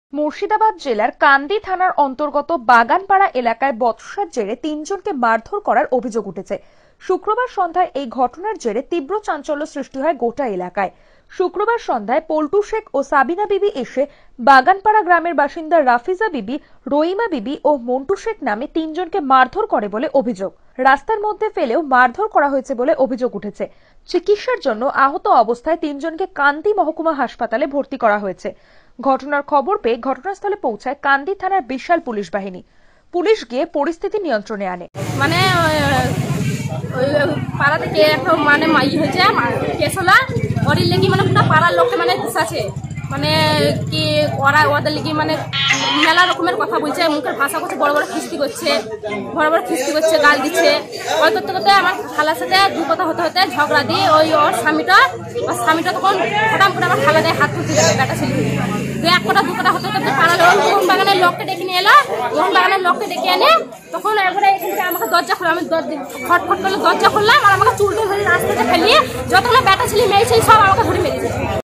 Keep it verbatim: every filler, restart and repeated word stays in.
মুর্শিদাবাদ জেলার কান্দি থানার অন্তর্গত বাগানপাড়া এলাকায় বচসার জেরে তিনজনকে মারধর করার অভিযোগ উঠেছে। শুক্রবার সন্ধ্যায় এই ঘটনার জেরে তীব্র চাঞ্চল্য সৃষ্টি হয় গোটা এলাকায়। শুক্রবার সন্ধ্যায় পল্টু শেখ ও সাবিনা বিবি এসে বাগানপাড়া গ্রামের বাসিন্দা রাফিজা বিবি, রহিমা বিবি ও মন্টু শেখ নামে তিনজনকে মারধর করে বলে অভিযোগ। রাস্তার মধ্যে ফেলেও মারধর করা হয়েছে বলে অভিযোগ উঠেছে। চিকিৎসার জন্য আহত অবস্থায় তিনজনকে কান্দি মহকুমা হাসপাতালে ভর্তি করা হয়েছে। ঘটনার খবর পেয়ে ঘটনাস্থলে পৌঁছায় কান্দি থানার বিশাল পুলিশ বাহিনী। পুলিশ গিয়ে পরিস্থিতি নিয়ন্ত্রণে আনে। মানে পাড়া থেকে একটা মানে মাই হয়েছে কেসলা ওর লেগে মানে পুরো পাড়ার লোককে মানে ঘুষাছে, মানে কি ওরা ওদের লেগে মানে মেলা রকমের কথা বলছে, মুখের ভাষা করছে, বড় বড় খিস্তি করছে, বড় বড় খিস্তি করছে, গাল দিচ্ছে। ওই করতে করতে আমার খালার সাথে দু কথা হতে হতে ঝগড়া দিয়ে ওই ওর স্বামীটা ওর স্বামীটা তখন হঠাৎ করে আমার খালা দেয় হাত তুলতে যাবে বেটা ছিল দু এক কটা দু কটা হতে হতে পাড়ার মোহন বাগানের লোককে ডেকে নিয়ে এলো। মোহন বাগানের লোককে ডেকে এনে তখন একবারে এখান থেকে আমাকে দরজা খুলে আমি ফটফট করে দরজা খুললাম আর আমাকে চুল ধরে রাস্তা